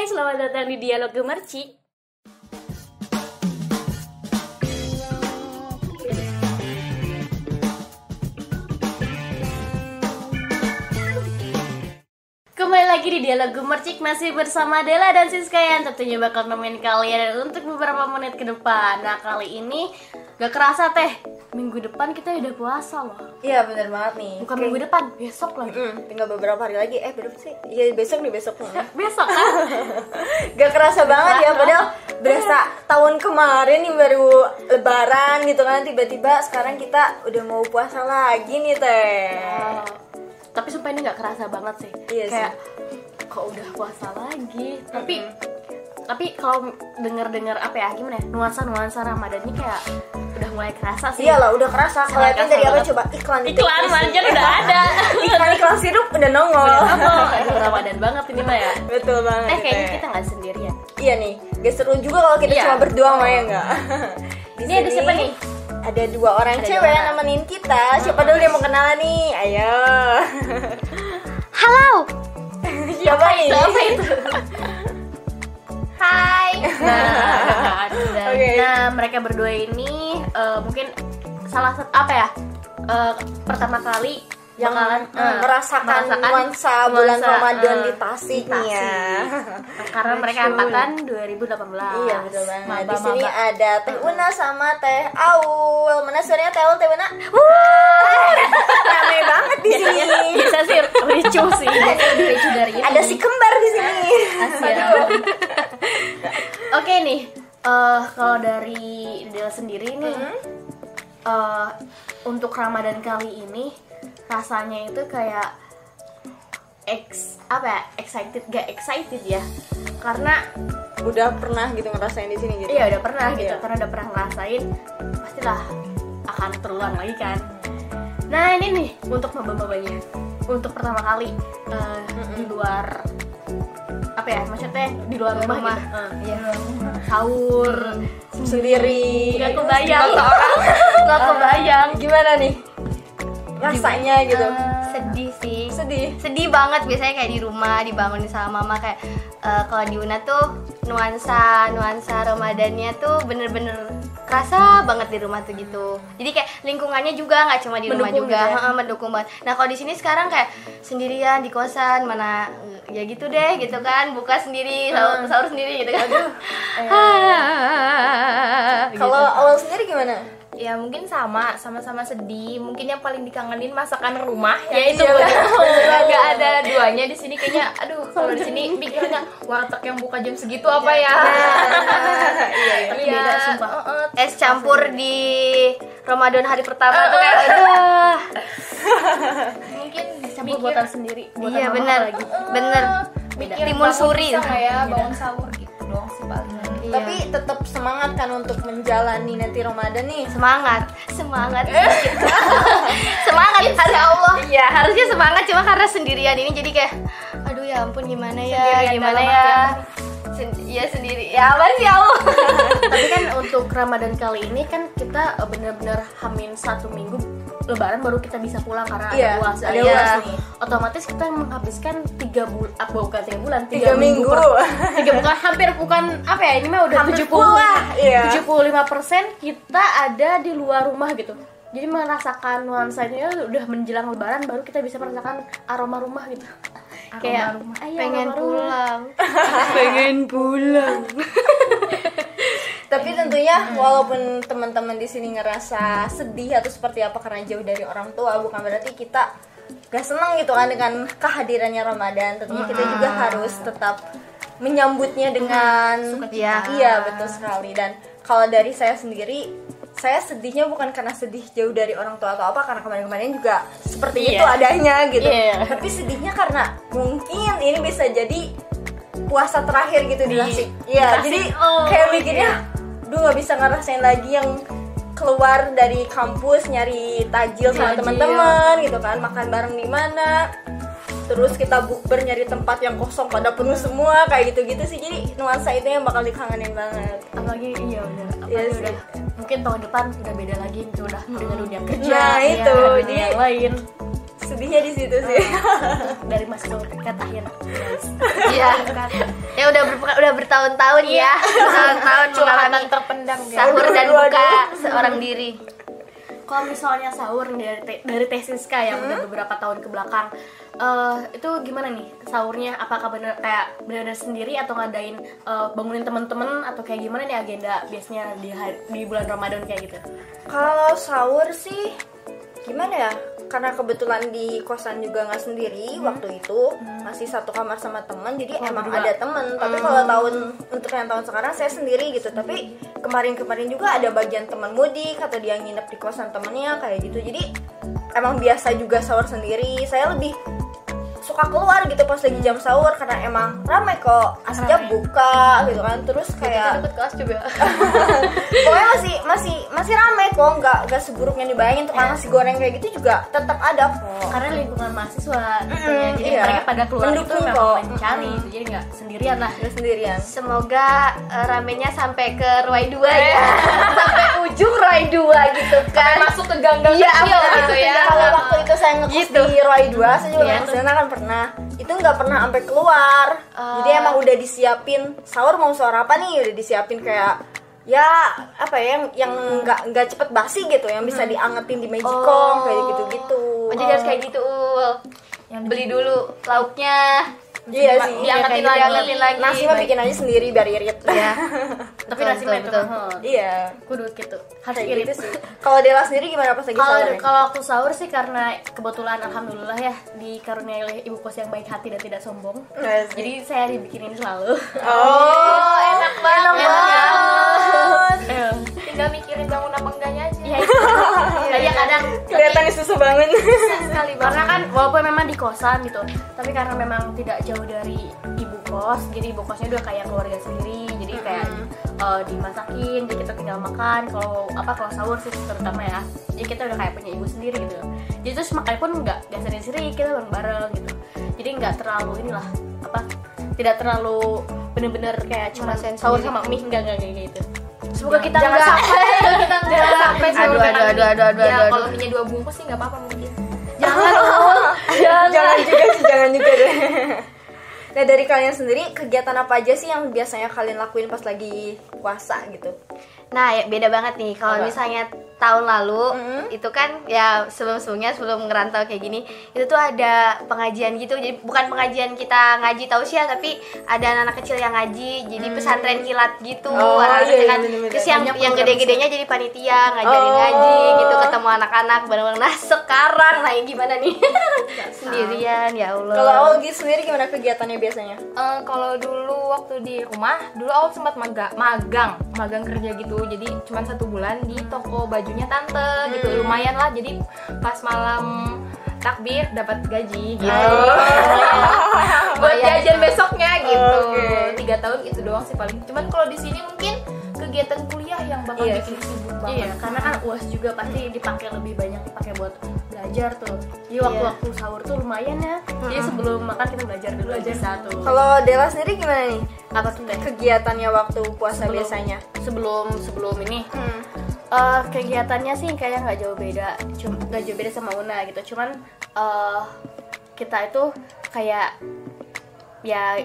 selamat datang di Dialog Gemerci. Kembali lagi di Dialog Gemercik, masih bersama Dela dan Siska yang tentunya bakal nemenin kalian untuk beberapa menit ke depan. Nah, kali ini gak kerasa teh, minggu depan kita udah puasa loh. Iya benar banget nih. Bukan minggu depan, besok lagi. Tinggal beberapa hari lagi. Berapa sih? Iya besok nih. Besok kan? Gak kerasa banget ya, padahal berasa tahun kemarin nih baru lebaran gitu kan. Tiba-tiba sekarang kita udah mau puasa lagi nih teh. Tapi sumpah ini gak kerasa banget sih. Iya kayak sih. kok udah puasa lagi. Tapi kalau dengar apa ya, gimana ya, nuansa Ramadan ini kayak udah mulai kerasa sih. Iyalah udah kerasa. Kalian dari apa coba iklan Marjan udah ada. iklan sirup udah nongol. Aduh, Ramadan banget ini mah ya. Betul banget. Kayaknya kita nggak sendirian. Iya nih, gak seru juga kalau kita cuma berdua mah ya nggak. Ini ada siapa nih? Ada dua orang cewek yang nemenin kita. Siapa dulu yang mau kenalan nih? Ayo. Halo. Siapa nih? Siapa itu? Hai. Nah, mereka berdua ini mungkin salah satu apa ya? Pertama kali yang bakalan merasakan nuansa bulan Ramadan di Tasik nih ya. Karena mereka angkatan 2018. Iya betul banget. Di sini ada Teh Una sama Teh Aul. Mana suaranya Teh Aul, Teh Una? Ramai banget di sini. Bisa sih ricu sih. Lebih ricu dari ini. Ada si kembar di sini. Oke nih, kalau dari Dela sendiri nih, untuk Ramadan kali ini rasanya itu kayak excited ya, karena udah pernah gitu ngerasain di sini gitu. Iya udah pernah gitu, karena udah pernah ngerasain, pastilah akan terulang lagi kan. Nah ini nih untuk maba-mabanya, untuk pertama kali di luar apa ya, maksudnya di luar rumah gitu. Iya. Sahur sendiri. Gak kebayang. Gimana nih rasanya gitu? Sedih sih. Sedih Banget biasanya kayak di rumah dibangunin sama mama kayak kalau di Una tuh nuansa Ramadannya tuh bener-bener kerasa banget di rumah tuh gitu. Jadi kayak lingkungannya juga nggak cuma di rumah juga, mendukung banget. Nah kalau di sini sekarang kayak sendirian di kosan, mana ya gitu deh gitu kan, buka sendiri, sahur sendiri gitu kan. Kalau awal sendiri gimana? Ya mungkin sama-sama sedih. Mungkin yang paling dikangenin masakan rumah. Ya itu gak ada duanya di sini kayaknya. Aduh, kalau di sini pikirnya warteg yang buka jam segitu apa ya? Tapi beda sumpah. Es campur di Ramadan hari pertama tuh kayak aduh. Mungkin Campur buatan sendiri. Iya benar. Bener. Timun suri. Ya, bangun sahur gitu doang sih paling. Iya. Tapi tetap semangat kan untuk menjalani nanti Ramadan nih. Semangat ya Allah. Iya harusnya semangat, cuma karena sendirian ini jadi kayak aduh ya ampun gimana ya sendiri ya apa sih Allah. Tapi kan untuk Ramadan kali ini kan kita benar-benar hamin 1 minggu Lebaran baru kita bisa pulang karena ada UAS nih. Otomatis kita menghabiskan 3 bulan 3 minggu. 3 bukan hampir bukan apa ya, ini mah udah 75% kita ada di luar rumah gitu. Jadi merasakan nuansanya udah menjelang Lebaran baru kita bisa merasakan aroma rumah gitu. Kayak pengen pulang. Tapi tentunya walaupun teman-teman di sini ngerasa sedih atau seperti apa karena jauh dari orang tua, bukan berarti kita gak senang gitu kan dengan kehadirannya Ramadan. Tentunya kita juga harus tetap menyambutnya dengan sukacita. Iya betul sekali. Dan kalau dari saya sendiri, saya sedihnya bukan karena sedih jauh dari orang tua atau apa, karena kemarin-kemarin juga seperti itu adanya gitu. Tapi sedihnya karena mungkin ini bisa jadi puasa terakhir gitu di Tasik. Iya, jadi kayak mikirnya gak bisa ngerasain lagi yang keluar dari kampus nyari tajil sama teman-teman gitu kan, makan bareng di mana, terus kita bukber nyari tempat yang kosong pada penuh semua kayak gitu-gitu sih. Jadi nuansa itu yang bakal dikangenin banget. Apalagi udah mungkin tahun depan udah beda lagi gitu, udah dengan dunia kerja. Nah itu jadi yang lain. Sedihnya di situ sih. Dari masuk ke akhir. Iya. Ya udah bertahun-tahun ya. Bertahun-tahun mengalami terpendam sahur dan buka seorang diri. Kalau misalnya sahur dari Teh Siska yang udah beberapa tahun ke belakang, itu gimana nih sahurnya? Apakah benar sendiri atau ngadain bangunin temen-temen atau kayak gimana nih agenda biasanya di bulan Ramadan kayak gitu? Kalau sahur sih gimana ya? Karena kebetulan di kosan juga nggak sendiri waktu itu, masih satu kamar sama teman, jadi emang ada teman. Tapi kalau untuk yang tahun sekarang saya sendiri gitu. Tapi kemarin juga ada bagian teman mudik atau dia nginep di kosan temennya kayak gitu. Jadi emang biasa juga sahur sendiri. Saya lebih suka keluar gitu pas lagi jam sahur karena emang ramai kok, aslinya buka gitu kan. Terus kayak Ikut kelas coba. pokoknya masih ramai kok, nggak seburuk yang dibayangin. Tukang nasi goreng kayak gitu juga tetap ada kok. Karena lingkungan mahasiswa gitu ya, jadi mereka pada keluar mendukung itu kok. memang mencari gitu, jadi nggak sendirian lah. Nggak sendirian. Semoga ramenya sampai ke Ruai 2 ya. Sampai ujung Ruai 2 gitu kan. Masuk ke gang-gang Iya, kecil gitu ya. Kalau waktu itu saya ngekos Gitu. di Roy 2, saya juga Iya. ngekos di sana kan pernah. Itu nggak pernah sampai keluar. Jadi emang udah disiapin sahur mau sahur apa nih, udah disiapin kayak ya apa ya yang nggak cepet basi gitu, yang bisa diangetin di magicom kayak gitu-gitu. Oh, jadi harus kayak gitu, Yang beli dulu lauknya. Iya sih. Diangetin lagi. Nasi mah bikin aja sendiri biar irit. Ya. Tapi nasi mah itu betul. mahal. Iya. Kudu gitu. Harus Kayak irit gitu sih. Kalau Dela sendiri gimana pas lagi sahur? Kalau aku sahur sih karena kebetulan alhamdulillah ya dikaruniai oleh ibu kos yang baik hati dan tidak sombong. Jadi saya dibikinin selalu. Oh, enak banget. Tinggal mikirin bangun apa enggaknya aja. Iya. Jadi kadang Kelihatannya susah banget. sekali karena kan walaupun memang di kosan gitu, tapi karena memang tidak jauh dari ibu kos, jadi ibu kosnya udah kayak keluarga sendiri, jadi kayak dimasakin, jadi kita tinggal makan. Kalau sahur sih terutama ya, jadi kita udah kayak punya ibu sendiri gitu. Jadi terus makannya pun nggak sendiri, kita bareng-bareng gitu. Jadi nggak terlalu tidak terlalu bener-bener kayak cuma sahur sama mie, enggak gitu. Semoga kita Jangan sampai Aduh. Ya kalau minyak 2 bungkus sih nggak apa-apa mungkin. Jangan juga deh. Nah, dari kalian sendiri kegiatan apa aja sih yang biasanya kalian lakuin pas lagi puasa gitu? Nah, ya beda banget nih. Kalau misalnya tahun lalu itu kan ya sebelum ngerantau kayak gini, itu tuh ada pengajian gitu. Jadi bukan pengajian kita ngaji tausiah, tapi ada anak-anak kecil yang ngaji. Jadi pesantren kilat gitu. Anak-anak kecil kan. Terus yang gede-gedenya jadi panitia ngajarin ngaji gitu, ketemu anak-anak bareng-bareng. Nah, sekarang gimana nih? Sendirian, ya Allah. Kalau Augie sendiri gimana kegiatannya biasanya? Kalau dulu waktu di rumah, dulu aku sempat magang kerja gitu. Jadi cuma 1 bulan di toko bajunya tante gitu, lumayan lah. Jadi pas malam takbir dapat gaji gitu. Buat jajan besoknya gitu. 3 tahun itu doang sih paling. Cuman kalau di sini mungkin kegiatan kuliah yang bakal bikin sibuk banget. Iya, karena kan UAS juga pasti dipakai lebih banyak buat belajar tuh. Jadi waktu sahur tuh lumayan ya. Jadi sebelum makan kita belajar dulu aja satu. Kalau Dela sendiri gimana nih? Apa tuh Teh? Kegiatannya waktu puasa biasanya? Sebelum ini kegiatannya sih kayaknya nggak jauh beda sama Una gitu. Cuman kita itu kayak ya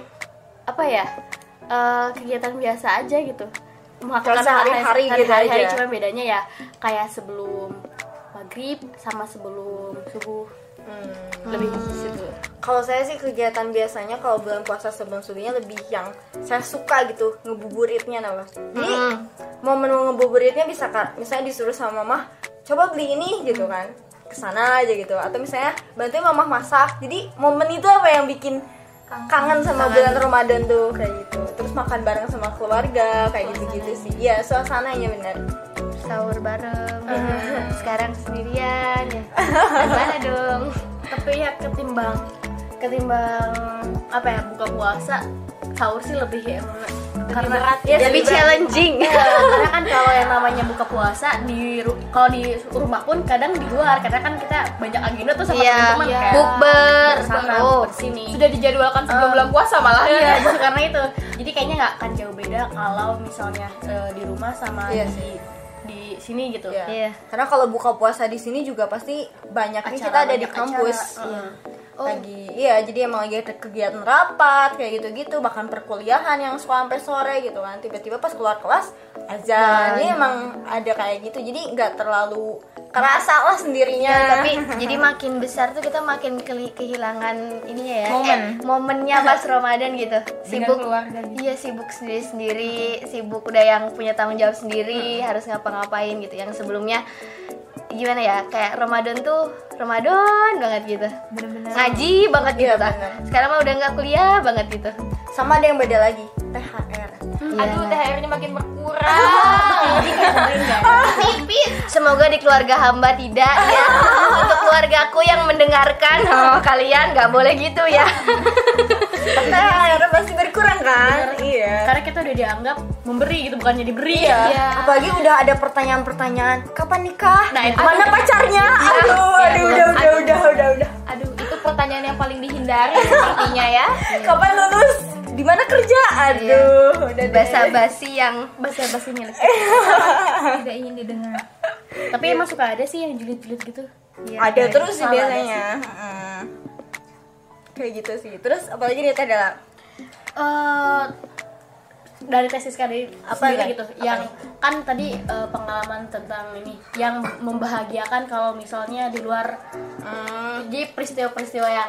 kegiatan biasa aja gitu, melakukan sehari-hari gitu aja. Cuma bedanya ya kayak sebelum maghrib sama sebelum subuh. Lebih di situ. Kalau saya sih kegiatan biasanya kalau bulan puasa sebelum subuhnya lebih yang saya suka gitu, ngebuburitnya Jadi momen ngebuburitnya bisa misalnya disuruh sama mama, coba beli ini gitu kan, kesana aja gitu. Atau misalnya bantuin mama masak. Jadi momen itu apa yang bikin kangen sama bulan Ramadan tuh kayak gitu. Terus makan bareng sama keluarga kayak gitu-gitu sih. Iya, suasananya benar. Sahur bareng. Sekarang sendirian ya. Gimana dong? Tapi ya ketimbang buka puasa, sahur sih lebih karena berat ya, lebih challenging. Karena kan kalau yang namanya buka puasa kalau di rumah pun kadang di luar, karena kan kita banyak agenda tuh sama teman-teman kayak bukber bersama bersini. Sudah dijadwalkan sebelum bulan puasa malah. Iya, justru karena itu. Jadi kayaknya nggak akan jauh beda kalau misalnya di rumah sama di sini gitu. Iya. Karena kalau buka puasa di sini juga pasti banyak nih kita ada di kampus. jadi emang lagi ada kegiatan rapat kayak gitu-gitu, bahkan perkuliahan yang suka sampai sore gitu kan, tiba-tiba pas keluar kelas azan. Ini emang ada kayak gitu, jadi nggak terlalu kerasa lah sendirinya. Tapi jadi makin besar tuh kita makin kehilangan ininya ya, momennya pas Ramadan gitu. Sibuk keluarga gitu. Iya, sibuk sendiri-sendiri, sibuk udah yang punya tanggung jawab sendiri, harus ngapa-ngapain gitu. Yang sebelumnya gimana ya, kayak Ramadan tuh Ramadan banget gitu, bener-bener ngaji banget gitu kan. Sekarang mah udah nggak kuliah banget gitu. Sama ada yang beda lagi, THR. Aduh, THR-nya makin berkurang. Tipis. Semoga di keluarga hamba tidak ya. Untuk keluargaku yang mendengarkan, kalian nggak boleh gitu ya. THR pasti berkurang kan? Iya. Karena kita udah dianggap memberi gitu, bukannya diberi. Iya. Apalagi udah ada pertanyaan-pertanyaan, kapan nikah? Nah, itu mana pacarnya? Udah. Aduh, itu pertanyaan yang paling dihindari sepertinya ya. Kapan lulus? Di mana kerja? Aduh, udah deh. Basa-basinya Tidak ingin didengar. Tapi emang suka ada sih yang julid-julid gitu. Ada terus sih biasanya. Kayak gitu sih. Terus apalagi nih Teh Dela? Dari tesis kali sendiri gitu, Apa yang kan tadi pengalaman tentang ini yang membahagiakan kalau misalnya di luar jadi peristiwa-peristiwa yang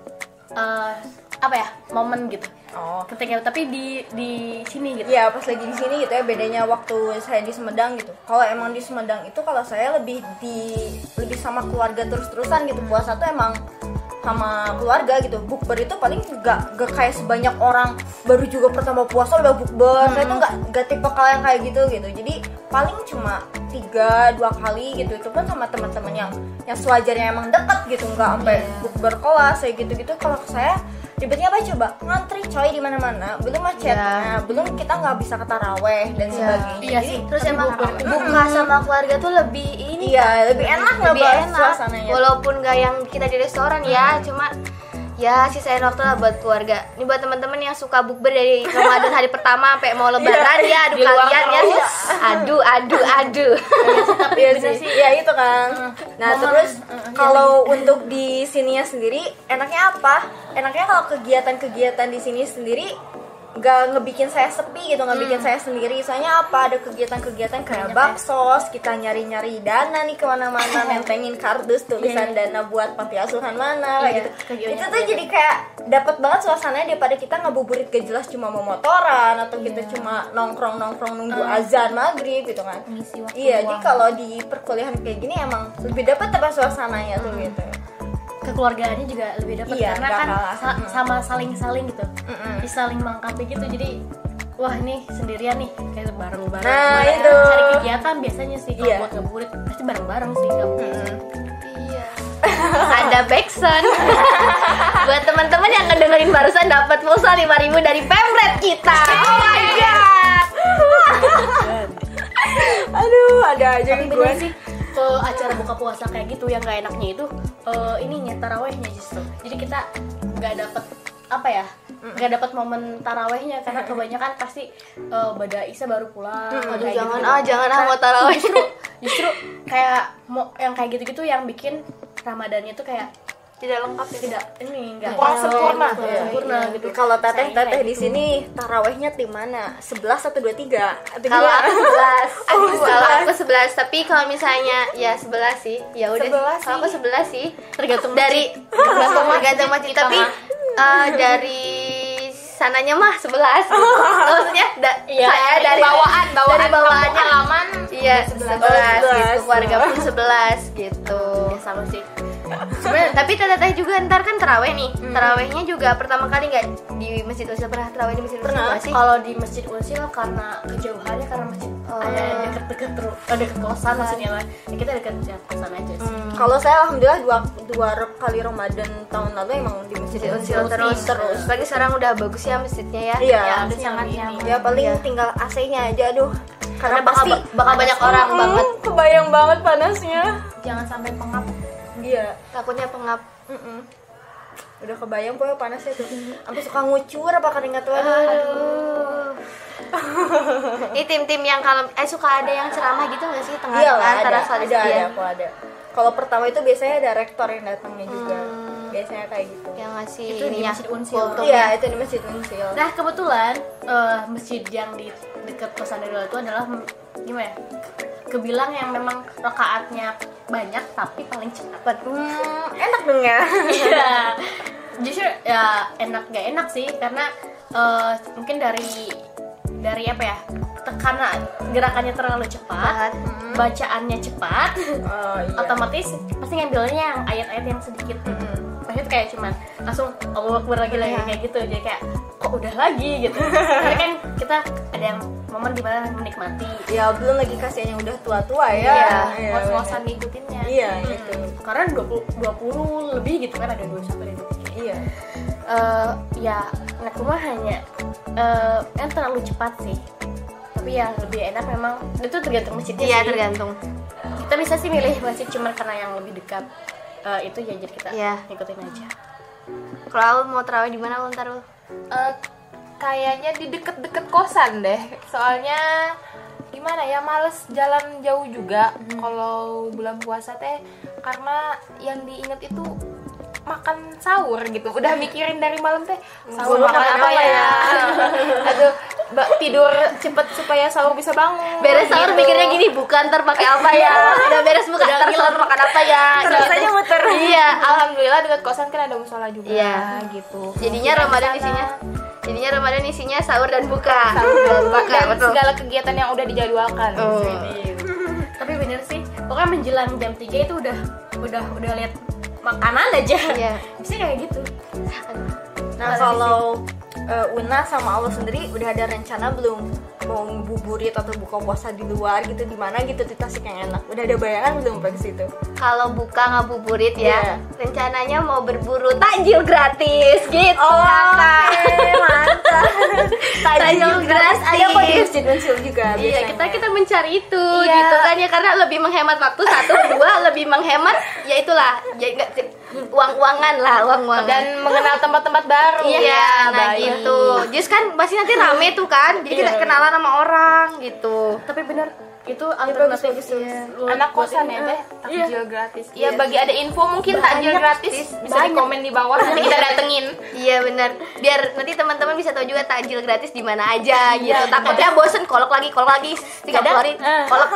momen gitu. Ketika tapi di sini gitu. Iya, pas lagi di sini gitu ya, bedanya waktu saya di Sumedang gitu. Kalau emang di Sumedang itu kalau saya lebih sama keluarga terus-terusan gitu. Puasa tuh emang sama keluarga gitu. Bukber itu paling gak kayak sebanyak orang baru juga pertama puasa udah bukber. Saya tuh gak tipe kalian kayak gitu. Jadi paling cuma 2 kali gitu, itu pun sama teman-teman yang sewajarnya emang deket gitu, nggak sampai bukber kelas kayak gitu. Kalau saya ribetnya apa coba, ngantri coy di mana-mana, belum macetnya, belum kita nggak bisa ke taraweh dan sebagainya. Iya sih. Terus emang buka sama keluarga tuh lebih ini lebih enak, lebih enak suasananya. Walaupun nggak yang kita di restoran ya, cuma ya sisain waktu lah buat keluarga. Ini buat teman-teman yang suka bukber dari Ramadan hari pertama sampai mau lebaran ya, aduh kalian ya. Aduh. Tapi bener sih. Ya itu kan. Nah, terus kalau untuk di sininya sendiri enaknya apa? Enaknya kalau kegiatan-kegiatan di sini sendiri nggak ngebikin saya sepi gitu, nggak bikin saya sendiri. Soalnya apa, ada kegiatan-kegiatan kayak baksos, kita nyari-nyari dana nih kemana-mana, nentengin kardus tulisan dana buat panti asuhan mana kayak gitu. Itu tuh jadi kayak dapat banget suasananya daripada kita ngabuburit gak jelas cuma mau motoran atau kita cuma nongkrong nunggu azan maghrib gitu kan. Jadi kalau di perkuliahan kayak gini emang lebih dapat suasananya tuh gitu. Kekeluargaannya juga lebih dapat karena kan sama saling gitu, saling melengkapi gitu. Jadi wah ini sendirian nih kayak bareng-bareng. Nah itu cari kegiatan biasanya sih kalau buat ngabuburit pasti bareng-bareng sih ngabuburit. Iya. Ada backsound. Buat teman-teman yang ngedengerin barusan dapat pulsa 5.000 dari Pemret kita. Oh my god. Aduh, ada aja nih gue sih ke acara buka puasa kayak gitu yang gak enaknya itu ininya tarawehnya justru. Jadi kita nggak dapet nggak dapat momen tarawehnya karena kebanyakan pasti pada Isya baru pulang. Aduh jangan mau taraweh. Justru kayak yang kayak gitu-gitu yang bikin Ramadannya tuh kayak tidak lengkap ya, tidak ini enggak sempurna gitu. Kalau teteh di sini tarawehnya tim mana? 11 atau 23? Kalau aku 11, tapi kalau misalnya ya 11 sih. Ya udah. Kalau aku 11 sih. Tergantung tergantung masjid, tapi dari sananya mah 11. Maksudnya saya dari bawaannya pengalaman iya 11 gitu. Keluarga pun 11 gitu. Ya sama sih. Tapi teteh juga ntar kan taraweh nih. Tarawehnya juga pertama kali nggak di Masjid Usil, pernah taraweh di Masjid Usil sih? Kalau di Masjid Usil karena kejauhannya, karena masjid ada deket-deket deket kosan maksudnya lah. Ya kita deket kosan aja sih. Kalau saya alhamdulillah dua kali Ramadan tahun lalu emang di Masjid Usil terus. Lagi sekarang udah bagus ya masjidnya ya. Iya. Udah sangat nyaman. Ya paling tinggal AC-nya aja, aduh. Karena bakal banyak orang banget. Kebayang banget panasnya. Jangan sampai pengap. Iya, takutnya pengap. Udah kebayang pokoknya panasnya tuh. Sampai suka ngucur apa keringat tuh. Aduh. Ini tim-tim yang kalau suka ada yang ceramah gitu nggak sih tengah antara salat ada. Kalau pertama itu biasanya ada rektor yang datangnya juga. biasanya kayak gitu. Yang ngasih Itu di Masjid Unsil. Iya, itu di Masjid Unsil. Nah kebetulan masjid yang di dekat kosan Nurul itu adalah gimana ya? Kebilang yang memang rakaatnya banyak tapi paling cepat. Enak dong ya. Iya. Justru ya enak gak enak sih karena mungkin dari apa ya? Karena gerakannya terlalu cepat, bacaannya cepat, otomatis pasti ngambilnya yang ayat-ayat yang sedikit. Maksudnya kayak cuman langsung Allahu Akbar lagi kayak gitu, jadi kayak kok udah lagi gitu. Karena kan kita ada yang momen dimana menikmati. Ya belum lagi kasihan yang udah tua-tua ya. Iya, ngos-ngosan ngikutinnya. Iya, gitu. Karena 20 lebih gitu kan, ada 21 dan 23. Iya. Ya anak rumah hanya yang terlalu cepat sih. Tapi ya lebih enak memang itu tergantung masjidnya. Iya, sih. tergantung. Kita bisa sih milih masjid cuman karena yang lebih dekat itu ya, jadi kita ngikutin aja. Kalau mau terawih di mana ntar lu? Kayaknya di deket-deket kosan deh. Soalnya gimana ya, males jalan jauh juga kalau bulan puasa teh, karena yang diinget itu makan sahur gitu. Udah mikirin dari malam teh sahur makan apa ya. Aduh, tidur cepet supaya sahur bisa bangun. Beres sahur gitu. mikirnya gini, bukan ntar pakai apa ya. Udah beres buka ntar sahur makan apa ya. Rasanya muter. Iya, Alhamdulillah dekat kosan kan ada musola juga. Iya. Gitu. Jadinya Ramadan isinya sahur dan buka. Dan betul. segala kegiatan yang udah dijadwalkan. Tapi bener sih, pokoknya menjelang jam 3 itu udah lihat makanan aja. Iya. Bisa kayak gitu. Nah, kalau Una sama Allah sendiri udah ada rencana belum mau ngabuburit atau buka puasa di luar gitu, di mana gitu di Tasik yang enak? Udah ada bayangan belum ke situ? Kalau buka ngabuburit Iya. ya, rencananya mau berburu takjil gratis gitu. Kakak. Mantap. Takjil gratis. Ada kok di Masjid Unsil juga Iya, biasanya. kita mencari itu Iya. gitu kan ya, karena lebih menghemat waktu, satu, dua lebih menghemat ya itulah, ya enggak uang-uangan lah, uang-uangan. Dan mengenal tempat-tempat baru. iya, nah baik. gitu. Just kan pasti nanti rame tuh kan. Jadi kita kenalan sama orang gitu. Tapi bener itu alternatif Anak kosan ya teh, takjil gratis. Iya, bagi ada info mungkin takjil gratis bisa di komen di bawah, nanti kita datengin. Iya benar. Biar nanti teman-teman bisa tahu juga takjil gratis di mana aja gitu. Takutnya bosen kolok lagi 30 hari kolok.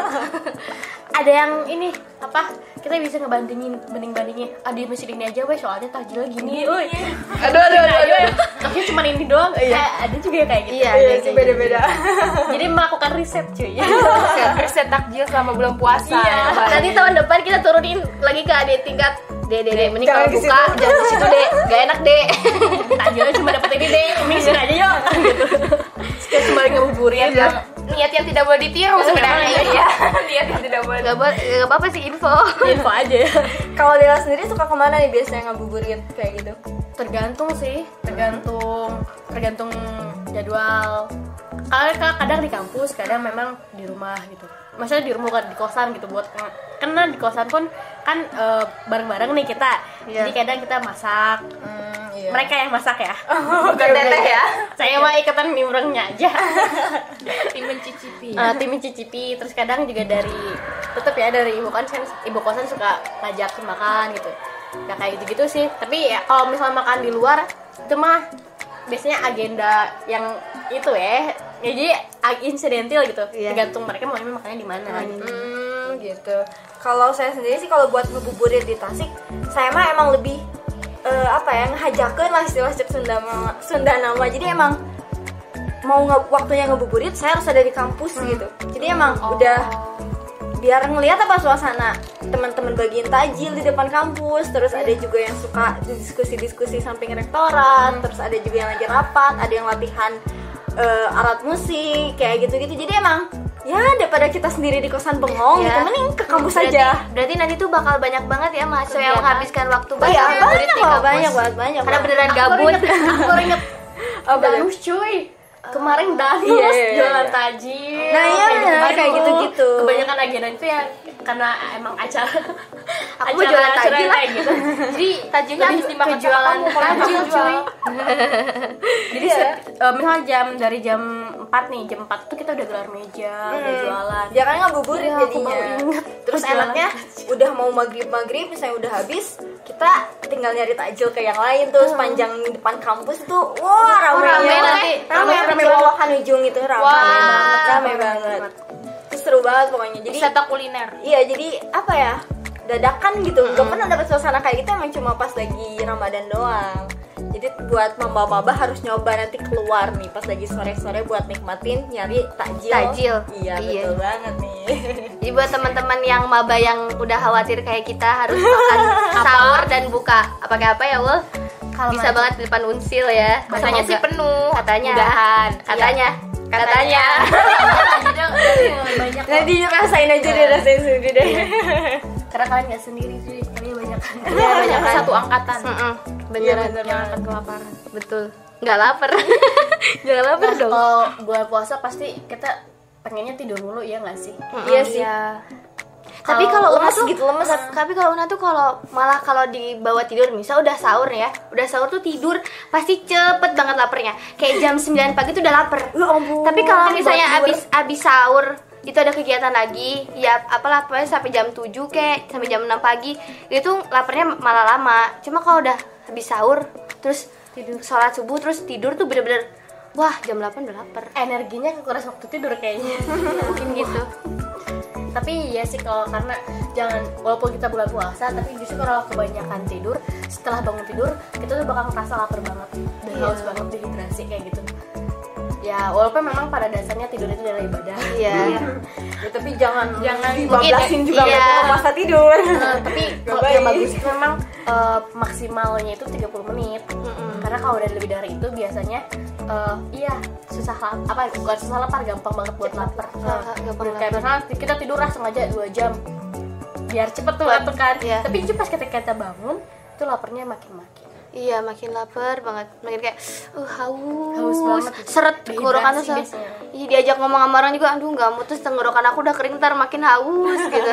Ada yang ini apa, kita bisa bandingin di masjid ini aja weh, soalnya takjilnya gini. Aduh. Tapi cuma ini doang. Ada juga kayak gitu. Iya, sih beda-beda. Jadi melakukan riset cuy. Riset takjil selama bulan puasa. Iya. Nanti tahun depan kita turunin lagi ke adik tingkat. Dede, mending kalau Jangan ke buka jangan ke situ deh, gak enak deh. Takjilnya cuma dapat ini deh, mixin aja yuk. Kita kembali ngabuburit yang Niat yang tidak boleh ditiru sebenarnya ya. Niat yang tidak boleh. Gak apa-apa sih info. info aja. Kalau Dela sendiri suka kemana nih biasanya ngabuburit kayak gitu? Tergantung sih, tergantung jadwal. Kadang di kampus, kadang memang di rumah gitu. Maksudnya di rumah, bukan di kosan gitu, buat karena di kosan pun kan bareng-bareng nih kita. Jadi kadang kita masak. Iya. Mereka yang masak ya. Bukan teteh ya. Saya mah ikatan nimbrengnya aja. Tim mencicipi. Tim mencicipi. Terus kadang juga tetap ya dari ibu kosan suka ngajakin makan gitu. Ya kayak gitu-gitu sih. Tapi ya kalau misalnya makan di luar itu mah biasanya agenda yang itu ya. Jadi insidental gitu. Tergantung mereka maunya makannya di mana. Gitu. Kalau saya sendiri sih kalau buat ngabuburit di Tasik, saya mah emang lebih ngehajakeun lah istilah Sunda nama. Jadi emang mau waktunya ngabuburit saya harus ada di kampus gitu. Jadi emang udah biar ngelihat apa suasana teman-teman bagiin takjil di depan kampus. Terus ada juga yang suka diskusi-diskusi samping rektorat. Terus ada juga yang lagi rapat, ada yang latihan alat musik kayak gitu-gitu. Jadi emang ya daripada kita sendiri di kosan bengong gitu, mending ke kampus aja. Berarti nanti tuh bakal banyak banget ya mahasiswa yang menghabiskan waktu banyak di kampus. Banyak. Karena beneran gabut. Aku inget danus cuy. kemarin Danus jualan tajil. Nah iya kayak gitu-gitu. Kebanyakan agenda itu ya karena emang acara aku mau jualan tajil kayak gitu. Jadi tajilnya harus dimakan jualan tajil cuy. Jadi misalnya dari jam 4 nih, jam 4 tuh kita udah gelar meja, udah jualan. Ya kan ngabuburit jadinya. Terus enaknya udah mau maghrib misalnya udah habis, kita tinggal nyari takjil ke yang lain tuh sepanjang depan kampus tuh. Wah, rame bawahan ujung itu rame banget. Terus seru banget pokoknya. Jadi wisata kuliner. Iya, jadi apa ya? Dadakan gitu. Gak pernah dapet suasana kayak gitu, emang cuma pas lagi Ramadan doang. Jadi buat maba-maba harus nyoba nanti keluar nih pas lagi sore-sore buat nikmatin nyari takjil. Iya, betul banget nih. Jadi buat teman-teman yang maba yang udah khawatir kayak kita harus makan sahur dan buka apa ya, Wul? Bisa banget di depan Unsil ya. Katanya sih penuh. Katanya. Katanya. Nanti rasain aja deh, rasain sendiri deh. Karena kalian nggak sendiri sih, kalian banyak. Iya, banyak satu angkatan. Beneran Jangan akan kelaparan. betul. Nggak lapar. Jangan lapar dong. Kalau bulan puasa pasti kita pengennya tidur dulu ya nggak sih? Iya sih. Tapi kalau Una tuh gitu, lemes. Tapi kalau Una tuh kalau dibawa tidur, misal udah sahur ya, udah sahur tuh tidur pasti cepet banget laparnya. Kayak jam 9 pagi tuh udah lapar. Tapi kalau misalnya abis sahur itu ada kegiatan lagi, ya apalah pokoknya sampai jam 7 kayak sampai jam 6 pagi itu laparnya malah lama. Cuma kalau udah habis sahur terus tidur sholat subuh terus tidur tuh bener-bener wah jam 8 udah lapar. Energinya kekuras waktu tidur kayaknya. Mungkin gitu. Tapi ya sih kalau karena jangan, walaupun kita bulan puasa tapi justru kalau kebanyakan tidur, setelah bangun tidur kita tuh bakal ngerasa lapar banget dan haus banget, dehidrasi kayak gitu. Ya walaupun memang pada dasarnya tidur itu adalah ibadah. Iya. Ya, tapi jangan mungkin dibablasin juga iya. masa tidur. Tapi kalau yang bagus itu memang maksimalnya itu 30 menit. Karena kalau udah lebih dari itu biasanya bukan susah lapar, gampang banget buat lapar. Kayak misalnya kita tidur sengaja 2 jam biar cepet tuh lapar kan. Iya. Tapi pas ketika kita bangun itu laparnya makin. Iya, makin lapar banget, makin kayak Haus banget, seret tenggorokan tuh. Iya, diajak ngomong sama orang juga, aduh nggak mutus tenggorokan aku udah kering, ntar makin haus gitu.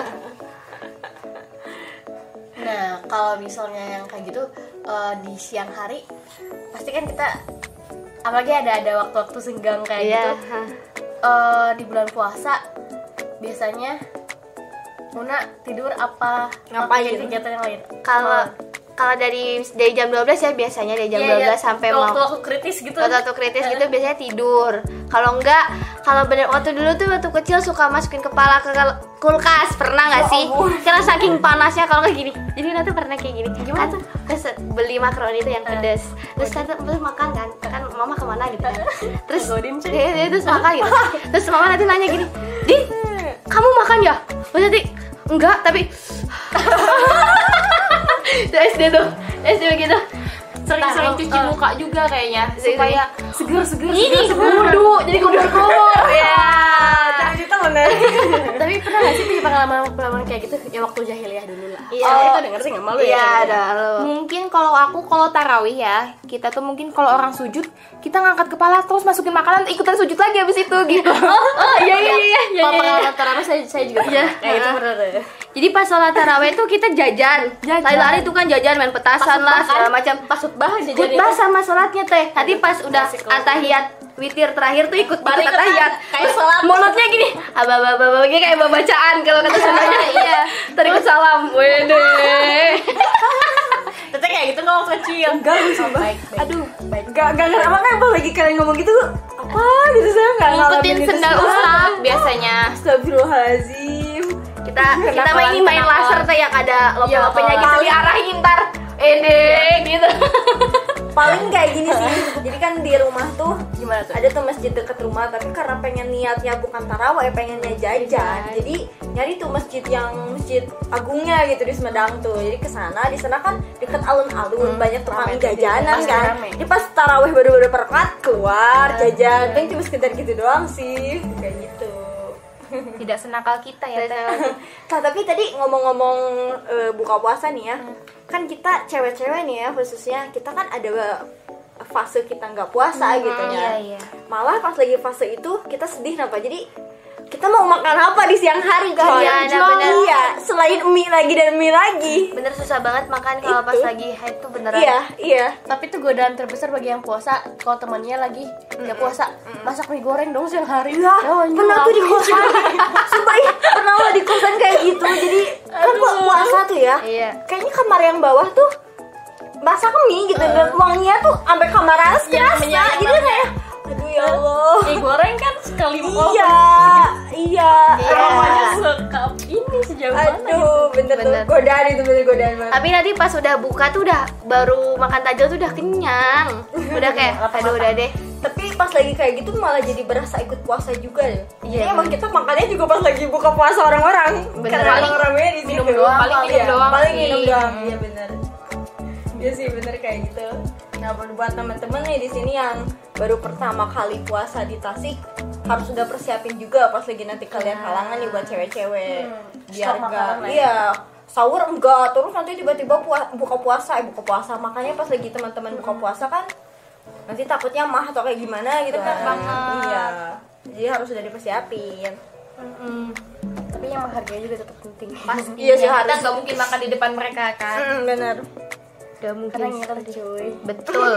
Nah, kalau misalnya yang kayak gitu di siang hari pasti kan kita apalagi ada waktu-waktu senggang kayak gitu. Di bulan puasa biasanya Muna tidur apa Ngapain? kegiatan yang lain? Kalau dari jam 12 ya biasanya dari jam 12 sampai mau waktu kritis gitu. Waktu kritis gitu biasanya tidur. Kalau enggak, kalau bener waktu dulu tuh waktu kecil suka masukin kepala ke kulkas, pernah nggak sih? Karena saking panasnya kalau kayak gini. Jadi nanti pernah kayak gini. Gimana tuh? Terus beli makaroni itu yang pedes. Terus terus makan kan mama kemana gitu kan. Terus terus makan gitu. Terus mama nanti nanya gini, "Din, kamu makan ya?" Berarti enggak, tapi SD begitu. Sering cuci muka juga kayaknya supaya seger kudu jadi kumur-kumur ya. Kita bener. Tapi pernah nggak sih punya pengalaman kayak gitu ya waktu jahiliyah dulu lah? Iya. Kita denger sih nggak malu ya? Iya, ada lo. Mungkin kalau tarawih ya, kita tuh mungkin kalau orang sujud kita ngangkat kepala terus masukin makanan ikutan sujud lagi habis itu gitu. Iya. Kalau pengalaman tarawih saya juga pernah kayak gitu pernah deh. Jadi pas sholat tarawih itu kita jajan. Lari-lari tuh kan jajan, main petasan lah segala macam. Pas khutbah jajan Khutbah sama sholatnya teh. Nanti pas udah atahiyat witir terakhir tuh ikut atahiyat. Kayak sholat. Mulutnya gini, abah kayak bacaan kalau kata Sundanya. Iya. Tarik salam. Wede. Tetep kayak gitu nggak waktu kecil. Enggak, sumpah. Aduh, Enggak apa kan lagi kalian ngomong gitu apa gitu saya enggak Ngikutin sendal ustaz biasanya. Astagfirullahaladzim. Kita main laser teh yang ada lope-lopenya gitu diarahin ntar. Gitu. Paling kayak gini sih. Jadi kan di rumah tuh gimana tuh? ada tuh masjid deket rumah, tapi karena pengen niatnya bukan tarawih, pengennya jajan. Jadi nyari tuh masjid agungnya gitu di Sumedang tuh. Jadi di sana kan deket alun-alun, banyak tukang jajanan kan. Jadi pas tarawih baru berkat keluar jajan. Kan cuma sekedar gitu doang sih. Kayak gitu. Tidak senakal kita ya teh. Tapi tadi ngomong-ngomong buka puasa nih ya, kan kita cewek-cewek nih ya khususnya, kita kan ada fase kita nggak puasa gitu ya. Iya. Malah pas lagi fase itu kita sedih kenapa? Jadi kita mau makan apa di siang hari kan? Iya, bener. Iya, selain mie lagi dan mie lagi. Bener susah banget makan kalau pas lagi haid tuh beneran. Iya. Tapi itu godaan terbesar bagi yang puasa. Kalau temannya lagi nggak puasa, masak mie goreng dong siang hari. Iya, pernah tuh di kosan. Sumpah pernah lo di kosan kayak gitu. Jadi kan puasa tuh ya. Iya. Kayaknya kamar yang bawah tuh masak mie gitu dan wanginya tuh sampai kamar atas kerasa. Jadi kayak aduh ya Allah. Mie goreng kan sekali Iya. Aromanya sekap ini sejauh mana gitu. Aduh, bener tuh godaan itu bener godaan banget. Tapi nanti pas udah buka tuh udah baru makan tajil tuh udah kenyang. Udah kayak aduh udah deh. Tapi pas lagi kayak gitu malah jadi berasa ikut puasa juga ya. Iya, Jadi emang kita makannya juga pas lagi buka puasa orang-orang. Bener. Karena orang-orangnya di Minum situ. doang, Paling minum doang Paling sih. minum doang. Iya bener. Iya sih bener kayak gitu. Nah buat teman-teman nih di sini yang baru pertama kali puasa di Tasik harus sudah persiapin juga pas lagi nanti kalian halangan nih buat cewek-cewek. Biar Stok enggak makanan iya sahur enggak terus nanti tiba-tiba buka puasa makanya pas lagi teman-teman buka puasa kan nanti takutnya mah atau kayak gimana gitu Bener kan. banget. Iya jadi harus sudah dipersiapin. Tapi yang menghargai juga tetap penting. Pasti. Iya sih, Kita harus. nggak mungkin makan di depan mereka kan. Benar. Udah mungkin Karena ngiler cuy. betul.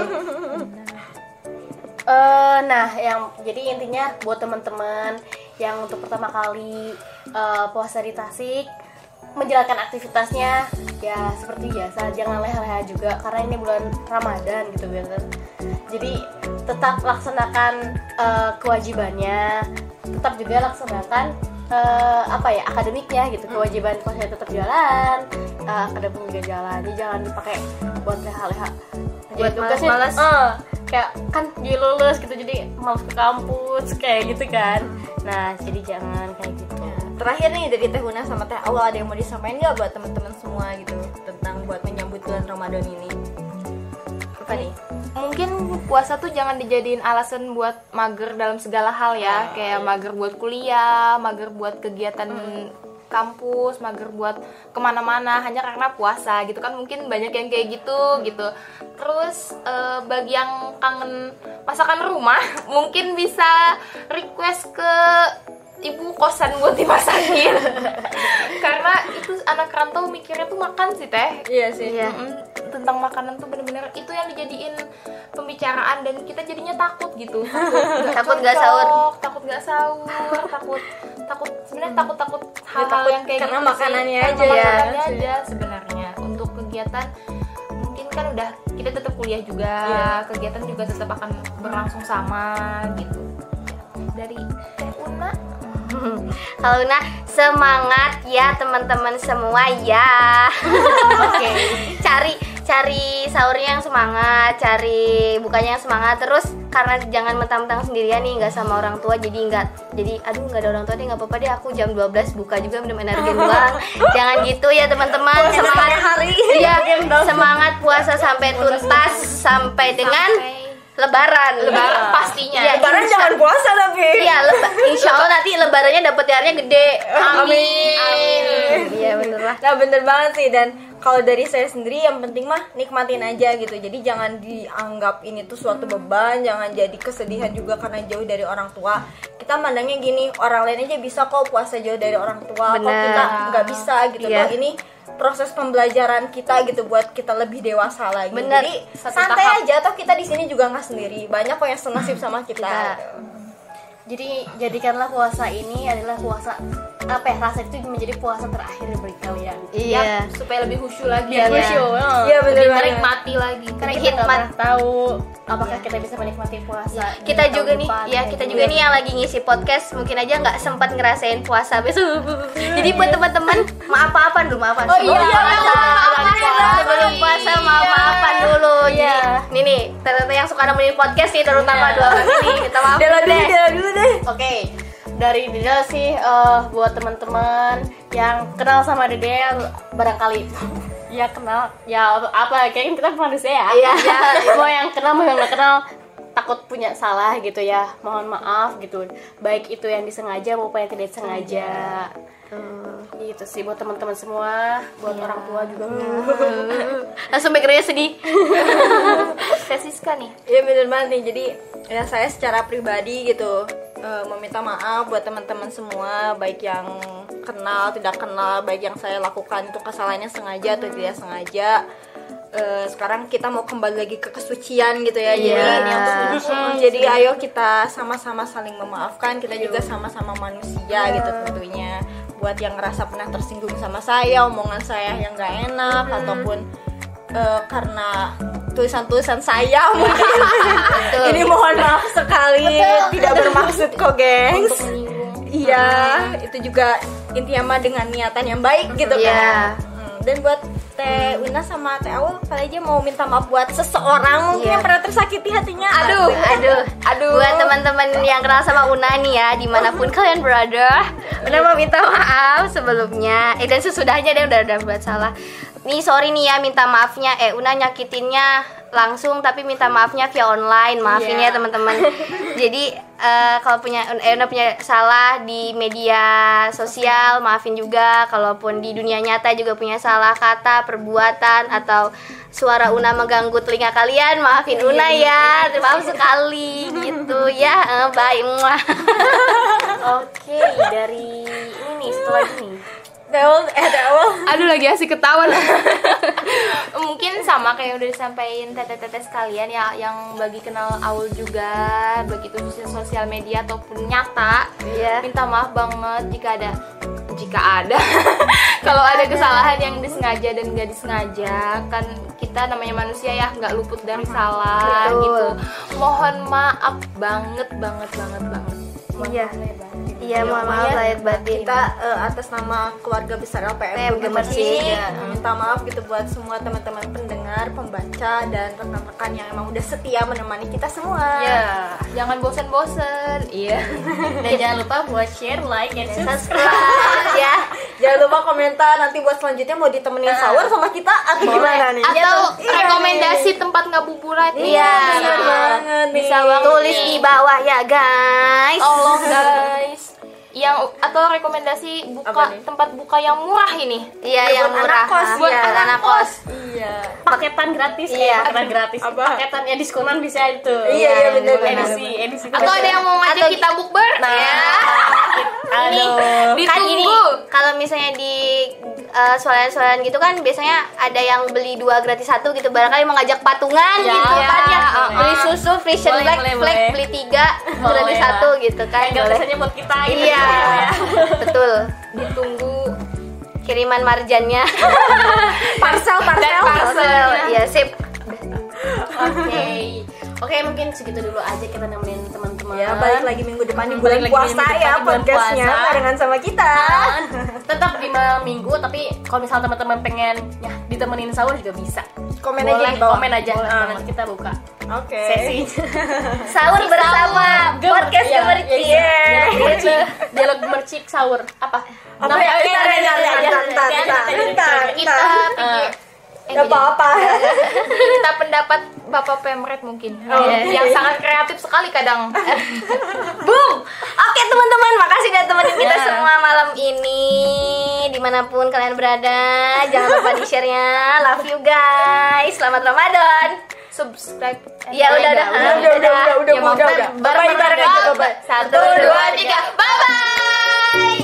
Nah, yang jadi intinya buat teman-teman yang untuk pertama kali puasa di Tasik menjalankan aktivitasnya ya seperti biasa, jangan leha-leha juga karena ini bulan Ramadan gitu kan. Jadi tetap laksanakan kewajibannya, tetap juga laksanakan akademiknya gitu. Kewajiban puasa tetap jalan, akademik juga jalan. Jadi jangan dipakai buat leha-leha. Buat tugasnya malas-malas. kayak kan jadi lulus gitu jadi malas ke kampus kayak gitu kan. Nah jadi jangan kayak gitu. Terakhir nih dari Teh Huna sama Teh Awal ada yang mau disampaikan nggak buat teman-teman semua gitu tentang buat menyambut bulan Ramadan ini? Apa nih? Mungkin puasa tuh jangan dijadiin alasan buat mager dalam segala hal ya. Kayak mager buat kuliah, mager buat kegiatan kampus, mager buat kemana-mana hanya karena puasa gitu kan. Mungkin banyak yang kayak gitu. Terus bagi yang kangen masakan rumah mungkin bisa request ke ibu kosan buat dimasakin. Karena itu anak rantau mikirnya tuh makan sih Teh. Iya sih. Iya. Tentang makanan tuh bener-bener itu yang dijadiin pembicaraan dan kita jadinya takut gitu. Takut nggak sahur. Takut sebenarnya takut hal-hal takut yang kayak karena gitu makanannya sih. aja Karena ya. makanannya aja sebenarnya. Untuk kegiatan mungkin kan udah kita tetap kuliah juga, kegiatan juga tetap akan berlangsung sama gitu. Dari Teh Una. Kalau Una semangat ya teman-teman semua ya. Oke. Cari sahurnya yang semangat, cari bukanya yang semangat. Terus karena jangan mentang-mentang sendirian nih, nggak sama orang tua, jadi nggak ada orang tua deh, nggak apa-apa deh aku jam 12 buka juga minum energen doang. Jangan gitu ya teman-teman. Semangat hari. Iya, semangat puasa sampai tuntas sampai dengan Lebaran pastinya. Iya, Lebaran jangan puasa tapi. Iya, insya Allah nanti lebarannya dapat THR-nya gede. Amin. Iya bener lah. Nah bener banget sih. Dan kalau dari saya sendiri yang penting mah nikmatin aja gitu. Jadi jangan dianggap ini tuh suatu beban, jangan jadi kesedihan juga karena jauh dari orang tua. Kita mandangnya gini, orang lain aja bisa kok puasa jauh dari orang tua, kok kita nggak bisa gitu. Iya. Loh, ini proses pembelajaran kita gitu buat kita lebih dewasa lagi. Bener. Jadi Satu santai tahap. aja, toh kita di sini juga nggak sendiri. Banyak kok yang senasib sama kita. Jadi jadikanlah puasa ini adalah puasa rasa itu menjadi puasa terakhir bagi kalian. Iya. Supaya lebih khusyuk lagi. Iya. Iya bener Lebih banget. menikmati lagi. Karena Lebih kita nggak hikmat. pernah tahu apakah kita bisa menikmati puasa. Kita di juga tahun nih, depan, ya kayak kita gitu. juga nih yang lagi ngisi podcast mungkin aja nggak sempat ngerasain puasa besok. Jadi buat teman-teman maaf-maafan dulu, maafan. Oh iya, sebelum puasa maaf-maafan dulu. Iya. Jadi nih ternyata yang suka nemenin podcast sih terutama dua orang ini kita maaf Dela dulu dulu deh. Oke, dari Dede sih buat teman-teman yang kenal sama Dede barangkali ya kenal ya apa kayaknya kita manusia ya. Iya. Mau yang kenal mau yang nggak kenal takut punya salah gitu ya, mohon maaf gitu, baik itu yang disengaja maupun yang tidak disengaja. Gitu sih buat teman-teman semua, buat orang tua juga. Langsung backgroundnya sedih. Siska nih. Iya bener banget nih. Jadi ya saya secara pribadi gitu meminta maaf buat teman-teman semua, baik yang kenal tidak kenal, baik yang saya lakukan itu kesalahannya sengaja atau tidak sengaja. Sekarang kita mau kembali lagi ke kesucian gitu ya. Jadi ayo kita sama-sama saling memaafkan. Kita juga sama-sama manusia gitu tentunya. Buat yang ngerasa pernah tersinggung sama saya, omongan saya yang gak enak, ataupun karena tulisan-tulisan saya ini mohon maaf sekali, tidak bermaksud kok gengs. Iya, itu juga intinya mah dengan niatan yang baik gitu kan. Dan buat Teh Una sama Teh Aul, kali aja mau minta maaf buat seseorang mungkin yang pernah tersakiti hatinya. Aduh. Buat teman-teman yang kenal sama Una nih ya, dimanapun kalian berada, Una mau minta maaf sebelumnya. Dan sesudahnya dia udah buat salah. Nih sorry nih ya, minta maafnya Una nyakitinnya langsung tapi minta maafnya via online. Maafin ya teman-teman. Jadi kalau Una punya salah di media sosial, maafin juga. Kalaupun di dunia nyata juga punya salah kata, perbuatan atau suara Una mengganggu telinga kalian, maafin Una ya. Terima kasih sekali gitu ya. Bye. Oke, dari ini nih setelah ini Deul. Aduh lagi asik ketawa. Mungkin sama kayak udah disampaikan teteh-teteh sekalian ya, yang bagi kenal Aul juga, begitu di sosial media ataupun nyata. Minta maaf banget jika ada kalau ada kesalahan yang disengaja dan nggak disengaja. Kan kita namanya manusia ya, nggak luput dari salah. Gitu. Mohon maaf banget. Iya, mohon maaf lahir batin. Kita atas nama keluarga besar LPM Gemercik minta maaf gitu buat semua teman-teman pendengar, pembaca dan rekan-rekan yang emang udah setia menemani kita semua. Jangan bosen-bosen. Dan jangan lupa buat share, like, dan Subscribe ya. Jangan lupa komentar nanti buat selanjutnya mau ditemenin sahur sama kita atau gimana nih? Atau rekomendasi tempat ngabuburit. Bener banget nih. Bisa tulis di bawah ya guys. Allah guys. Yang atau rekomendasi tempat buka yang murah ini. Yang murah buat anak kos. Paketan gratis paketan gratis. Paketannya diskonan bisa itu. Iya benar. Edisi. Atau ada yang mau ngajak kita bukber? Ditunggu. Kan gini, kalau misalnya di soalan-soalan gitu kan biasanya ada yang beli 2 gratis 1 gitu, barangkali mau ngajak patungan gitu kan ya. Beli susu Frisian Black Flag beli 3 gratis 1 gitu kan. Gratisannya buat kita gitu. Iya. Betul. Ditunggu kiriman marjannya. Parcel. Iya, sip. Oke, mungkin segitu dulu aja kita nemenin teman-teman. Ya, balik lagi minggu depan di bulan puasa ya podcastnya barengan sama kita. Tetap di malam minggu, tapi kalau misalnya teman-teman pengen ya ditemenin sahur juga bisa. Komen aja di bawah. Komen aja. Nanti kita buka sesi Sahur bersama podcast Gemercik. Dialog Gemercik sahur. Apa? Gak apa-apa. Kita pendapat Bapak Pemret mungkin yang sangat kreatif sekali kadang. Boom. Oke teman-teman, makasih udah temenin kita semua malam ini dimanapun kalian berada. Jangan lupa di share-nya. Love you guys. Selamat Ramadan. Subscribe. Ya udah. Bye-bye. 1, 2, 3. Bye bye.